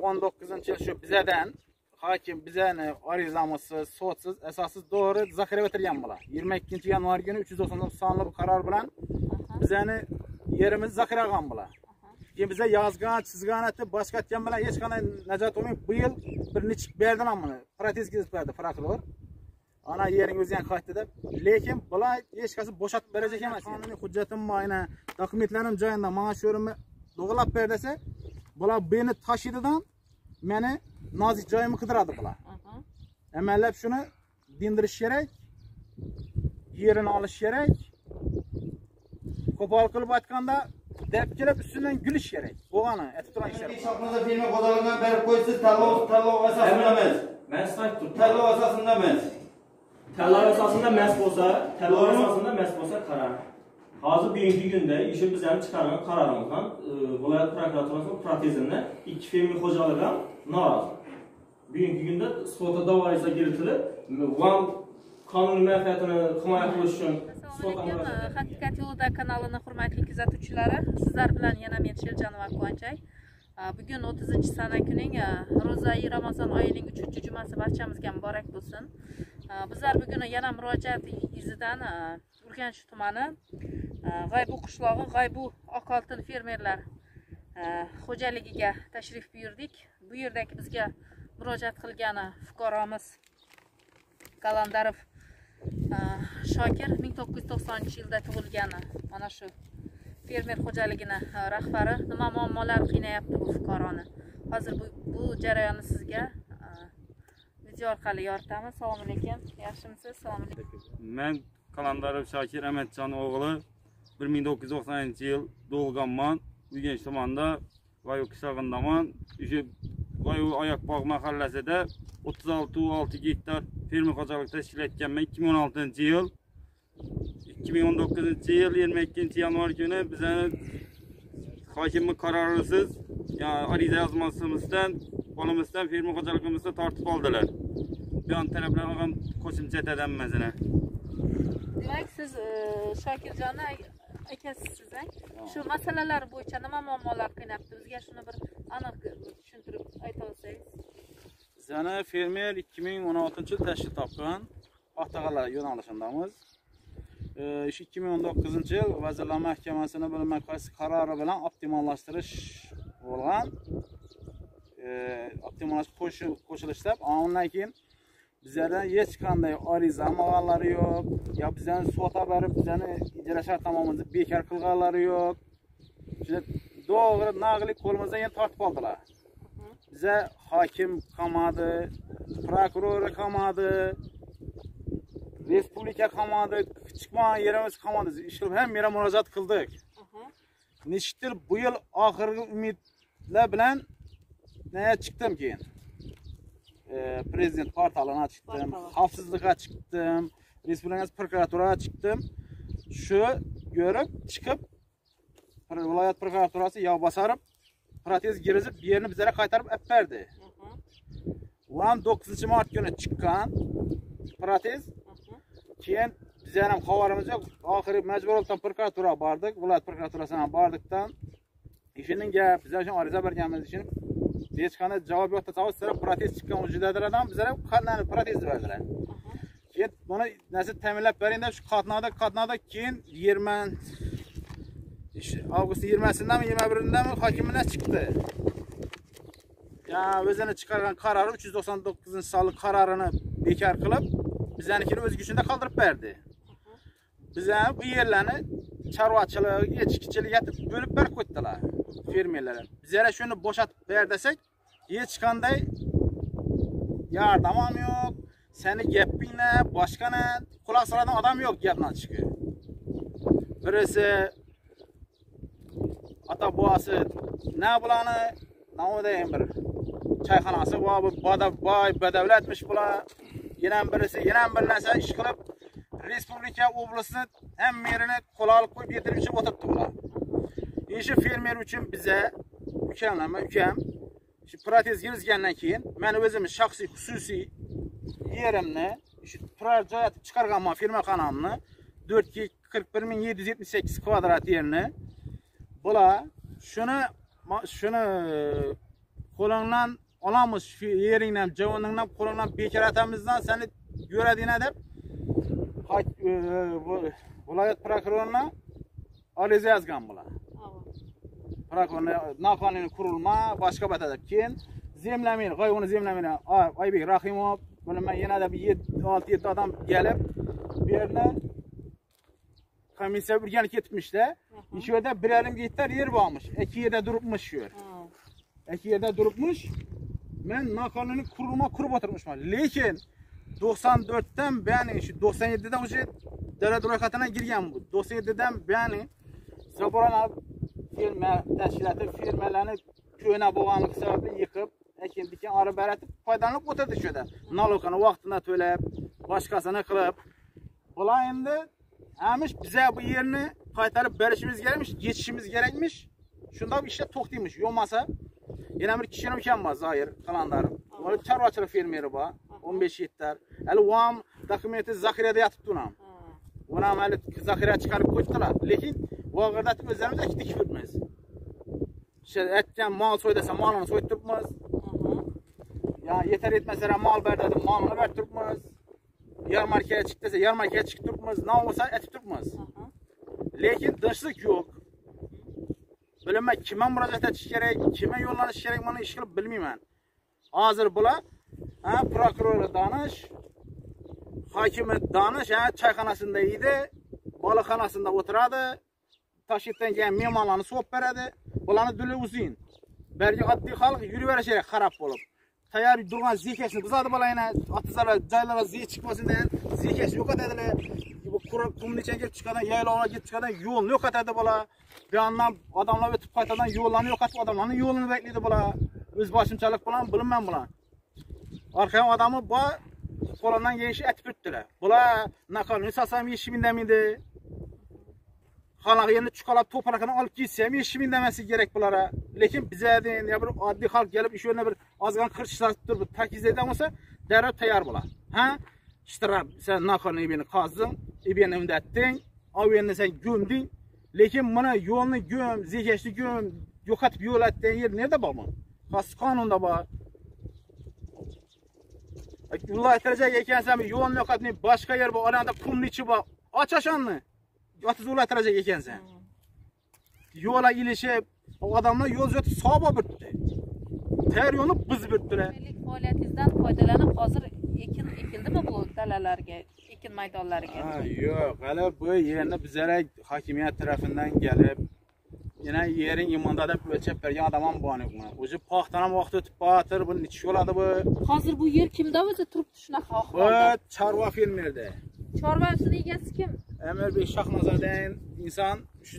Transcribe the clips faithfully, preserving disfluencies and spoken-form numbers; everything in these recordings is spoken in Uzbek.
o'n dokuzunchi yil shu bizadan hokim bizani arizamizsiz, sudsiz, asossiz doğru zaxira o'tirgan bo'lar. yigirma ikkinchi yanvar kuni uch yuz to'qson to'qqiz sonli qaror bilan bizani yerimiz zaxira olgan bo'lar. Keyin biza yozgan, chizgan etib, boshqa aytgan bilan hech qanday najot olmay bu yil bir nechik berdilar buni. Protez kesib berdi prokuror. Ana yering o'zi ham qaytdi deb, lekin bular hech qaysi bo'shatib berajak emas. Qonuniy hujjatim mayna, dokumentlarim joyida, mana shu yerimni to'g'rilab ber desa, bular beni tashididan meni nozik joyimni qidiradi bular. Amallab shuni dindirish kerak, yerini olish kerak. Qo'pol qilib aytganda, deb kelib ustidan gulish kerak. Bo'lgani aytib turgan ishlar. Hisobimizda firma qo'dalidan berib qo'ysiz, tanlov tanlov asosida emas. Men saytdim. Tanlov asosida emas. Tanlov asosida emas bo'lsa, tanlov asosida emas bo'lsa qarang. Hozir bugungi kunda ishi biz ham chiqargan qarorimizdan viloyat prokuraturasi protezini ikki firma xo'jaligi ham norozi. Bugungi kunda sotda da'voga kiritilib, va qonuniy manfaatini himoya qilish uchun Haqiqat yo'lida kanalini hurmatli kuzatuvchilari, sizlar bilan yana men Sherjanova Quvanchay. Bugun o'ttizinchi sana kuning Ro'za-i Ramazon oyining uchinchi jumasi barchamizga muborak bo'lsin. Bizlar bugun yana murojaat izidan Urganch tumani G'aybu qishlog'i G'aybu Oqoltin fermerlar xo'jaligiga tashrif buyurdik. Bu yerdagi bizga murojaat qilgan fuqaromiz Kalandarov Shokir ming to'qqiz yuz to'qsoninchi yilda tug'ilgan mana shu fermer xo'jaligini rahbari. Nima muammolar qiynayapti bu fuqaroni? Hozir bu, bu jarayonni sizga video orqali yoritamiz. Assalomu alaykum. Yaxshimisiz? Assalomu alaykum. Men Kalandarov Shokir Amatjon o'g'li bir ming to'qqiz yuz to'qsoninchi yil tug'ilganman. Urganch tumanida G'aybu qishlog'indaman. O'sha G'aybu Oyoqbog' mahallasida o'ttiz olti olti gektar fermer xo'jaligida tashkil etganman. ikki ming o'n oltinchi yil ikki ming o'n dokuzunchi yil yigirma ikkinchi yanvar kuni bizani hokimning qarorisiz, ya'ni ariza yozmasimizdan, qo'limizdan fermer xo'jaligimizda tortib oldilar. Bu yon taraflarga ham qo'shimcha aytaman mazina. Demak, siz Shokirjonni akasisiz, shu masalalar bo'yicha nima muammolar qiynabdi? Bizga shuni bir aniq tushuntirib ayta olsangiz. Bizani fermer ikki ming o'n oltinchi yil tashkil topgan paxtalar yo'nalishindamiz. Ish ikki ming o'n dokuzunchi yil Vazirlar Mahkamasining bo'linma qaysi qarori bilan optimallashtirish bo'lgan. Optimallash qo'shilishda, undan keyin bizlardan hech qanday ariza olganlari yo'q, yo bizani sotib berib, bizani ijara shartnomamizni bekor qilganlari yo'q. Shunda to'g'ri naqli qo'limizdan yana tortib oldilar. Bize hakim qamadi, prokuror qamadi, respublika qamadi, chiqmagan yerimiz qamadi. Ishqilib ham mera murojaat qildik. Nechtir bu yil oxirgi umidlar bilan naya chiqdim keyin. Prezident portaliga chiqdim, xavfsizlikka chiqdim, respublika prokuraturaga chiqdim. Shu ko'rib chiqib viloyat prokuraturasi yo'q bosarib protez girizib yerini bizlarga qaytarib olib berdi. o'n dokuzunchi mart kuni chiqqan protez. Keyin bizlar ham xabarimiz yo'q. Oxiri majburiyatdan prokuraturaga bordik, viloyat prokuraturasiga bordikdan ishining gap bizlar uchun ariza berganimiz uchun hech qanday javob yo'q. Tasavvur protez chiqqan hujjatlardan bizlarga qanday protez berdilar. Keyin buni nasib ta'minlab bering deb shu qatnovda qatnovda keyin yigirma avgust yigirmasindanmi yigirma birindanmi hokimlar chiqdi. Ya o'zini chiqargan qarori uch yuz to'qson to'qqizinchi sonli qarorini bekor qilib, bizlarnikini o'z kuchida qoldirib berdi. Bizlar bu yerlarni chorvachilik, echkichilik etib bo'lib berib qo'ydilar fermerlar. Bizlar shuni bo'shatib ber desak, hech qanday yordam ham yo'q. Seni gapingni, boshqani quloq soladigan odam yo'q gapdan chiqib. Birisi ata boğası ne bulanı ne odayım bir çayxonasi var, bu boy badavlatmış bula. Yine birisi yine bir narsa ish qilib respublika oblastni ham merini qo'l olib qo'yib yetirib o'tiribdi bular. Endi fermer uchun biza ukamlarma ukam shu protez girizgandan keyin men o'zim shaxsiy xususiy yerimni shu turar joy etib chiqarganman firma qonunini to'rt yuz qirq bir ming yetti yuz yetmish sakkiz kvadrat yerni. Bular shuni shuni qo'lingdan olamiz shu yeringdan, javoningdan, qo'lingdan bekor atamizdan seni ko'radina deb viloyat prokuroruna ariza yozgan bular. Prokurorna noqonuniy qurilma boshqa batada. Keyin zemlamayni, qo'yini zemlamayni Oybek Rahimov bilan yana da bir olti yetti odam kelib bu yerni komissiya birgani ketmişdi. Shu yerda bir yarim gektar yer bormish. ikki yerda turibmish shu yer. ikki yerda turibmish. Men noqonuniy qurilma qurib o'tiribman. Lekin doksan dörtdan beri shu doksan yettida o'sha davlat ro'yxatiga girgan bu. doksan yettidan beri zaboralar firma tashkiloti firmalarni ko'na bo'lganligi sababli yiqib, ekin diken arı beratib foydalanib o'tirdi shu yerda. Nalogini vaqtida to'lab, boshqasini qilib. Bular endi hamish bize bu yerini qaytarib berishimiz kerakmish, yetishimiz kerakmish. Shunda bu ishlar to'xtaymish. Yo'masa yana bir kishini ham bor, Zoir Qalandar. Ular chorvachilik fermeri bor, o'n besh gektar. Hali vam dokumenti zaxirada yotibdi unam. Unam hali zaxira chiqarib qo'ydilar. Lekin vaqtda o'zimiz ekdik yuribmiz. Shu aytgan mol so'y desa molini so'yib turibmiz. Ya yeter etmese mol ber dedim, molini berib turibmiz. Yarmarkaya chiq desa yarmarkaya chiqib turibmiz, ne olsa etib turibmiz. Lekin tinchlik yo'q. Bilmem kime müracaat etish kerak, kime yo'llanish kerak, buni ish qilib bilmayman. Hozir bular ha prokurori danish, hokimi danish, ha choyxonasida edi, boloxonasida o'tiradi, Toshkentdan kelgan mehmonlarni so'p beradi. Bularni dili uzin. Bergi oddiy xalq yuraverish kerak qarab bo'lib. Tayyor durgan zikashni buzadi bularni, otizlar joylarga zik chiqmasin degan zikash yo'qotadilar. Bu qurib qumnicha kelib chiqadan, yaylovga kelib chiqadan yo'lni yo'qotadi bular. Bir yandan adamlar o'tib qaytadan yo'llarni yo'qotib, odamlarning yo'lini beklaydi bular. O'z boshimchalik bilan bilmem bular. Arqayan odamı bu qo'lundan kelishni aytib o'tdilar. Bular naqolni sasam yetishmindamaydi. Xalq endi chuqalab to'prakini olib ketsa ham yetishmindamasi kerak bulara. Lekin bizadin ya bir oddiy xalq kelib ish o'rnida bir ozgan qirishlar turib takizlaydigan bo'lsa, darrov tayyor bo'lar. Ha? İştirab sen naqolni ibini qazding, ibini undatding, avenni sen go'mding. Lekin mana yo'lni go'm, zekashni go'm, yo'qotib yo'l atgan yer nerede bormi? Xos qonunda bor. Viloyat darajaga ekansan, yo'lni yo'qotmay boshqa yer bor, orada qumni ichi bor. Och o'shonni. Yo'qsiz viloyat darajaga ekansan. Yo'la ilishib, odamlar yo'l o'tib sog'ba bitdi. Tayyor yo'lni buzib bitdilar. Faoliyatingizdan foydalanib hozir ekin ekildimi bu dalalarga, ekin maydonlariga? Ha, yo'q, hali bu yerni bizlar hokimiyat tarafidan kelib, yana yering imonda deb o'lchab bergan odam ham bor ekan. O'zi paxtani vaqt o'tib qo'tir, buni ichish yo'ladi bu. Hozir bu yer kimda o'zi turibdi shunaqa ahvolda? Bu chorva fermerda. Chorvasining egasi kim? Amirbek Shohnazardan inson shu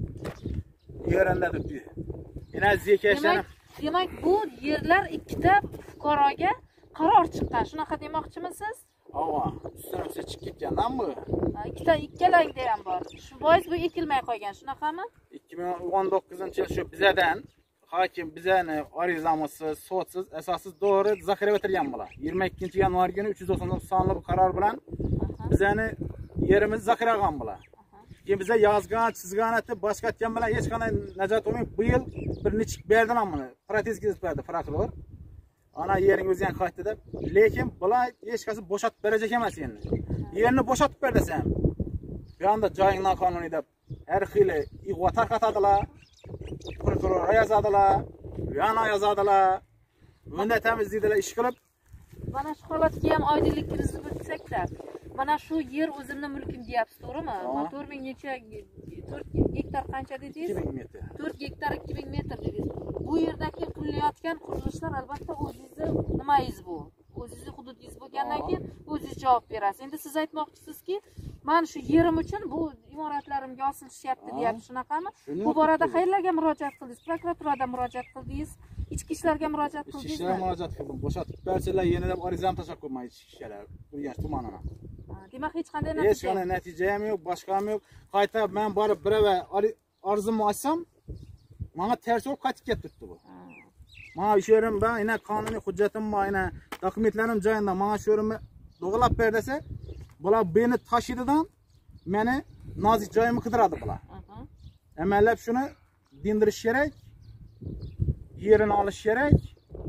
yeranda turibdi. Yana zekashani. Demak, bu yerlar ikkita fuqaroga qaror chiqqan. Shunaqa demoqchimisiz? Ava, üstüne chiqib ketgandan bu. Ikkita ikkalangda ham bor. Shu bois bu ekilmay qolgan, shunaqami? ikki ming o'n to'qqizinchi yil shu bizadan hokim bizani arizamizsiz, sudsiz, asossiz doğru zaxira o'tirgan bular. yigirma ikkinchi yanvar kuni uch yuz to'qson to'qqiz sonli qaror bilan bizani yerimiz zaxira olgan bular. Keyin biza yozgan, chizgan etib, boshqa aytgan bilan hech qanday najot olmay bu yil bir nechik berdilar buni. Protez kesib berdi prokuror. Ana yering o'zing qaytdi deb. Lekin bular hech qaysi bo'shatib berajak emas endi. Yerni bo'shatib ber desam, bu yoqda joying noqonuniy deb har xil ig'vo tarqatadilar. Prokuror yozadilar, yana yozadilar. Bunda temizlaydilar, ish qilib. Mana shu holatga ham oydinlik kiritib o'tsak-da. Mana shu yer o'zimning mulkim deyapsiz, to'g'rimi? to'rt ming necha to'rt gektar qancha dedingiz? ikki ming metr. to'rt gektar ikki ming metr dedingiz. Bu yerdagi qurilayotgan qurilishlar albatta o'zingizni nimangiz bu? O'zingizni hududingiz bo'lgandan keyin o'zingiz javob berasiz. Endi siz aytmoqchisizki, men shu yerim uchun bu imoratlarimga osilishyapti deyapti, shunaqami? Bu borada qayerlarga murojaat qildingiz? Prokuraturaga murojaat qildingiz? Ichki ishlarga murojaat qildingizmi? Ichki ishlarga murojaat qildim. Bo'shatib bersalar, yana ham arizam tashlab qo'ymaydi ichki ishlar. Urganch tumanini. Demak, hech qanday natija. Hech qanday natija ham yo'q, boshqa ham yo'q. Qayta men borib birava arzimni ochsam, menga ters bo'lib qaytib ketibdi bu. Mana shu yerim ben yine qonuniy hujjatim bor, yine dokumentlarim joyida. Mana shu yerimni to'g'rilab ber desa, bular beni tashididan meni nozik joyimni qidiradi bular. Amallab shuni dindirish kerak, yerini olish kerak.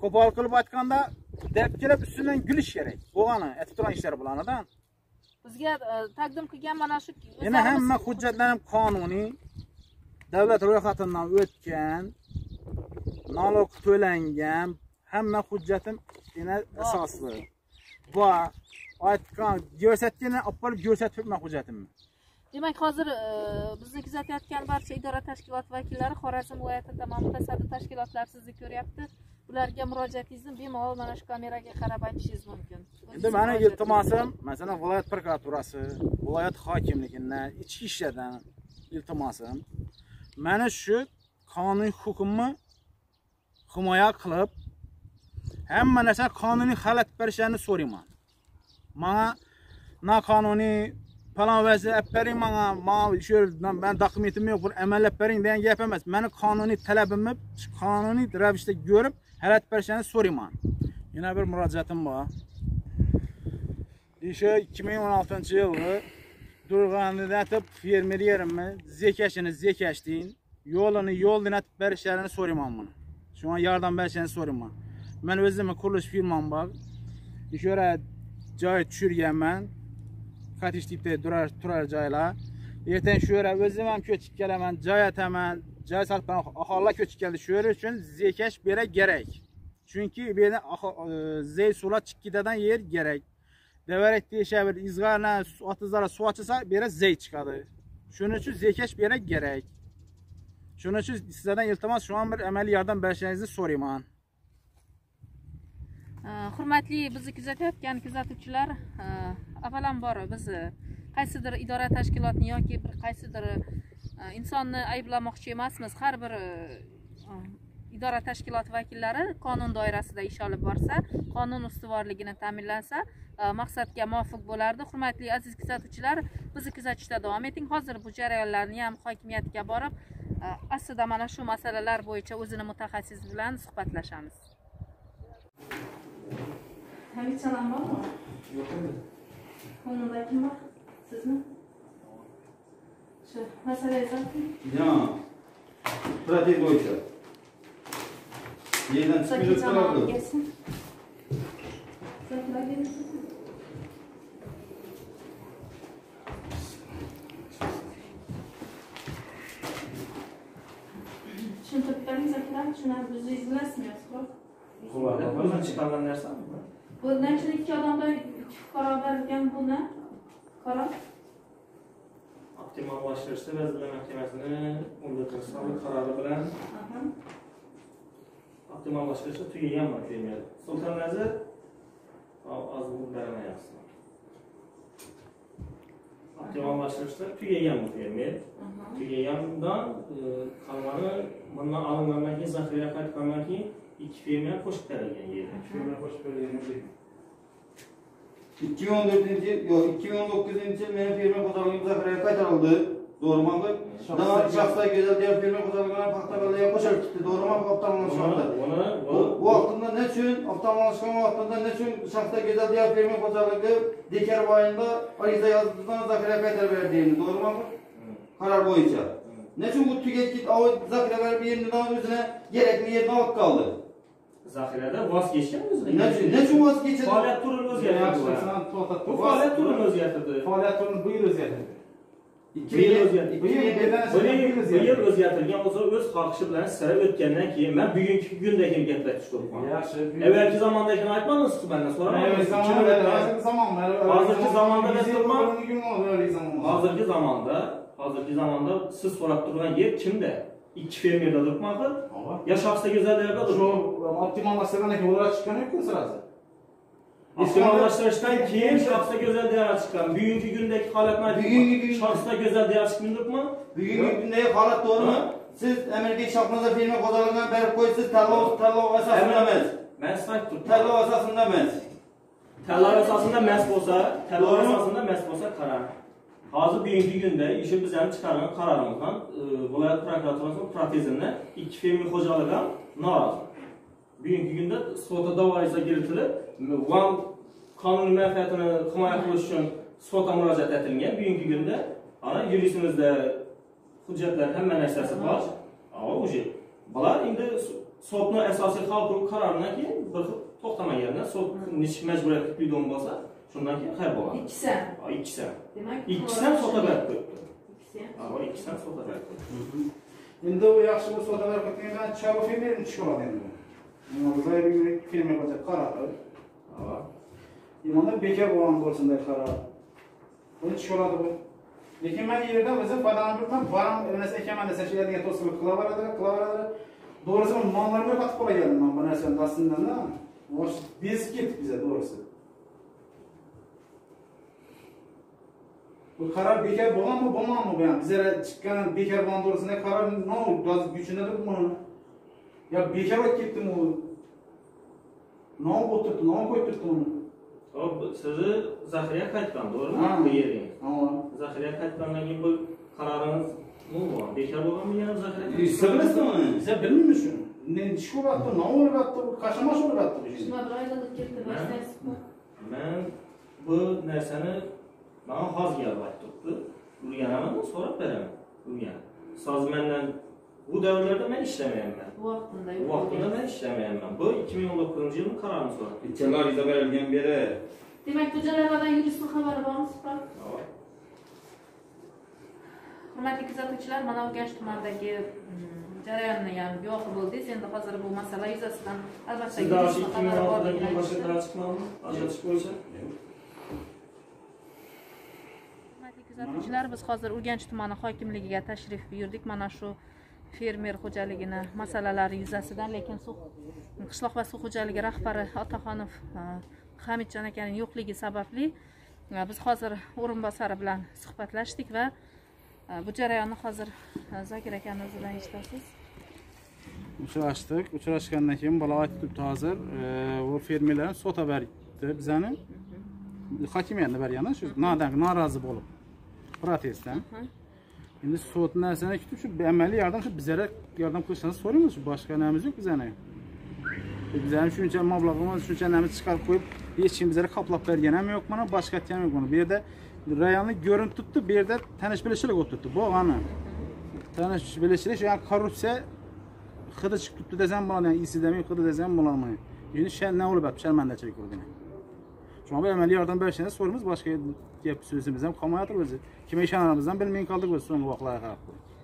qo'pol qilib aytganda deb kelib ustidan gulish kerak. Bo'lgani, aytib turgan ishlar bulardan. Bizga taqdim qilgan mana shu yana hamma hujjatlarim qonuniy, davlat ro'yxatidan o'tgan, налог to'langan, hamma hujjatim yana asosli. Va aytgan ko'rsatgani olib borib ko'rsatibman hujjatimni. Demak, hozir bizni kuzatayotgan barcha idora tashkilot vakillari Xorazm viloyatida mutasaddi tashkilotlar sizni ko'ryapti. Ularga murojaatingizni bemalol mana shu kameraga qarab aytishingiz mumkin. Endi meni iltimosim, masalan, viloyat prokuraturasi, viloyat hokimligidan, ichki ishlardan iltimosim, mana shu qonuniy hukmni himoya qilib, hamma narsa qonuniy xalat berishlarini so'rayman. Menga noqonuniy falan vazir bering menga, men shu men dokumentim yo'q, bir amallab bering degan gap emas. Meni qonuniy talabimni qonuniy ravishda ko'rib, xalat berishlarini so'rayman. Yana bir murojaatim bor. O'sha ikki ming o'n oltinchi yilda Durg'anida atib fermer yerimni zekashini zekashtin, yo'lini yo'ldan atib berishlarini so'rayman buni. Shunga yordam berishlarini so'rayman. Men o'zimning qurilish firmam bor. O'sha joy tushirganman. Qatish tipda turar turar joylar. Ertaga shu yerga o'zim ham ko'chib kelaman, joy ataman, joy sarfdan aholilar ko'chib keldi. Shu yer uchun zekash bera kerak. Chunki bu yerda zey suvlar chiqkidadan yer kerak. Devarak deyisha bir izg'arna otizlar suv ochsa, bu yerga zey chiqadi. Shuning uchun zekash bera kerak. Shuning uchun sizlardan iltimos shu ham bir amaliy yordam berishingizni so'rayman. Hurmatli bizni kuzatayotgan kuzatuvchilar, avvalambor biz qaysidir idora tashkilotni yoki bir qaysidir insonni ayblamoqchi emasmiz. Har bir idora tashkilot vakillari qonun doirasida ish olib borsa, qonun ustuvorligini ta'minlansa, maqsadga muvofiq bo'lardi. Hurmatli aziz kuzatuvchilar, bizni kuzatishda davom eting. Hozir bu jarayonlarni ham hokimiyatga borib, aslida mana shu masalalar bo'yicha o'zini mutaxassis bilan suhbatlashamiz. Hamid Salam bormi? Yo'q edi. Qonunda kim bor? Sizmi? Shu masalaga ayting. Ya. Protez bo'yicha. Yerdan chiqib turadi. Gelsin. Saklar gelsin. Tushuntirib bering, Saklar, shuni biz izlasizmi? Bundan chiqqan narsami? Bundan keyin ikki odamda ikki fuqaro berilgan buni qaror optimallashtirishda Vazirlar Mahkamasini o'n to'qqizinchi sonli qarori bilan optimallashtirishda tugagan material. Sulton Nazir azmi beramayapsiz. Optimallashtirishda tugagan material. Tugagandan qalmani bundan olingandan keyin zaxira qaytgandan keyin ikki fermer qo'shib berilgan yer. Fermer qo'shib berilgan. ikki ming o'n to'rtinchi yil, yo'q, ikki ming o'n to'qqizinchi yil men fermer xo'jaligim zaxiraga qaytarildi. To'g'rimi? Daha shaxsiy go'zal diyor fermer xo'jaligiga paxta balaga qo'shilib ketdi. To'g'rimi? Optimallashganda. Bu vaqtda ne uchun optimallashgan vaqtda ne uchun shaxsiy go'zal diyor fermer xo'jaligi dekabr oyida ariza yozdidan zaxiraga qaytarib berdi. To'g'rimi? Qaror bo'yicha. Ne uchun bu tugab ketdi? O zaxiralar bir yeridan o'zine gerekli yerine olib qoldi. Zaxirada voz kechgan o'zi. Ne uchun? Ne uchun voz kechdi? Faoliyat turini o'zgartirdi. Bu faoliyat turini o'zgartirdi. Faoliyat turini bu yil o'zgartirdi. ikki ming o'zgartirdi. Bu yil o'zgartirgan bo'lsa o'z xohishi bilan sira o'tgandan keyin men bugungi kunda kelib gaplashish kerak. Yaxshi. Evvelki zamondagi aytmadingiz mendan so'raman. Hozirgi zamonda, hozirgi zamonda zamonda, hozirgi zamonda, hozirgi zamonda siz so'rab turgan yer kimda? İki fermerda turibman. Ya shaxsiy go'zallikda shu optimallashtirgandan keyin ular chiqqan yo'q sirasi. Optimallashtirishdan keyin shaxsiy go'zalliklar chiqqan. Bugungi kundagi holatni bugungi shaxsiy go'zalliklar chiqmandikmi? Bugungi kundagi holat to'g'rimi? Siz Amerika shaxsiy fermer xo'jaligidan berib qo'ysiz, tanlov tanlov asosida emas. Men istat turibman. Tanlov asosida emas. Tanlov asosida emas bo'lsa, tanlov asosida emas bo'lsa qarang. Hozir bugungi kunda ishi biz ham chiqargan qarorimizdan viloyat prokuraturasining protezini ikki fermer xo'jaligi ham norozi. Bugungi kunda sota da'vosi kiritilib, van qonuniy manfaatini himoya qilish uchun sota murojaat etilgan. Bugungi kunda ana yuristimizda hujjatlar hamma narsasi bor. Ama o'sha bular endi sotning asosiy hal qilib qaroridan keyin bir xil to'xtamagandan sot nish majburiyat qilib bo'lsa, shundan keyin xayr bo'ladi. ikkisi. ikkisi. Demak, ikkisidan sota berib qo'yibdi. ikkisi. Ha, ikkisidan sota berib qo'yibdi. Endi u yaxshi bir sota berib ketgandan chalo fermer chiqadi endi. Mana bu fermer bo'lsa qaror. Ha. Yomanda bekor bo'lgan bo'lsinday qaror. Buni chiqaradi bu. Lekin men yerda o'zim foydalanibman, baram emas ekanman desa, shu yerga to'silib qilaveradi, qilaveradi. Doğrusu mallarga qatib qolagandim men bu narsani aslında. Bosh bezib ketdik biza doğrusu. Bu qaror bekor bo'lganmi, bo'lmaganmi bu ham bizlar chiqqan bekor bo'lgan to'g'risida qaror no gaz gücündedir buni. Ya bekor bo'lib ketdimi u? No o'tirdi, no qo'yib turdi uni. Hop, sizni Zahiriya qaytgan, to'g'rimi? Bu yeringiz. Ha. Zahiriya qaytgandan keyin bu qaroringiz nima bo'lgan? Bekor bo'lganmi yana Zahiriya? Siz bilasizmi? Siz bilmaysiz shuni. Ne ish bo'lyapti, nima bo'lyapti, qashamash bo'lyapti bu Shuna bir oylik ketdi, boshlaysizmi? Men bu narsani men hozir yalvat turibdi. Urganaman, so'rab beraman. Urgan. So'z mendan bu davrlarda men ishlamayapman. Bu vaqtida Bu vaqtida men ishlamayapman. Bu ikki ming o'n to'qqizinchi yilning qarorini so'rab. İçerler ariza verilgen beri. Demak, bu jarayonlardan yuristning xabari bormi, Suhbat? Hurmatli kuzatuvchilar, mana Urganch tumanidagi jarayonni ham guvohi bo'ldingiz. Endi hozir bu masala yuzasidan albatta yuristning xabari borligini boshqa qaror chiqmadimi? Ajratish bo'yicha. Hurmatli kuzatuvchilar, biz hozir Urganch tumani hokimligiga tashrif buyurdik. Mana shu fermer xo'jaligini masalalari yuzasidan, lekin suv qishloq va suv xo'jaligi rahbari Otaxonov Hamidjon akaning yo'qligi sababli biz hozir o'rinbosari bilan suhbatlashdik va bu jarayonni hozir Zokir akamiz bilan eshitasiz. Uchrashdik. Uchrashgandan keyin bola aytibdi hozir, bu fermerlar sota berdi bizani. Hokimiyatni bergani shu nodan norozi bo'lib protestdan. Endi sot narsani kutib shu amaliy yordam shu bizlarga yordam qilishni so'raymiz. Boshqa namiz yo'q bizani. Bizlar shuncha mablag'imiz, shuncha namiz chiqarib qo'yib, hech kim bizlarga qoplab bergan ham yo'q, mana boshqa ham yo'q. Bu yerda rayonni ko'rinib turibdi, bu yerda tanish bilishchilik o'tibdi. Bu g'ani. Tanish bilishchilik, shu korrupsiya hidi chiqib turibdi desam bo'ladi, isidami hidi desam bo'ladimi? Endi shu nima bo'lib turibdi, sharmandachilik bo'lgan. Shunga bir amaliy yordam berishni so'raymiz, boshqa gap so'zimiz ham qolmayapti o'zi. Kim ishonamizdan bilmay qoldik o'zi so'nggi vaqtlarda.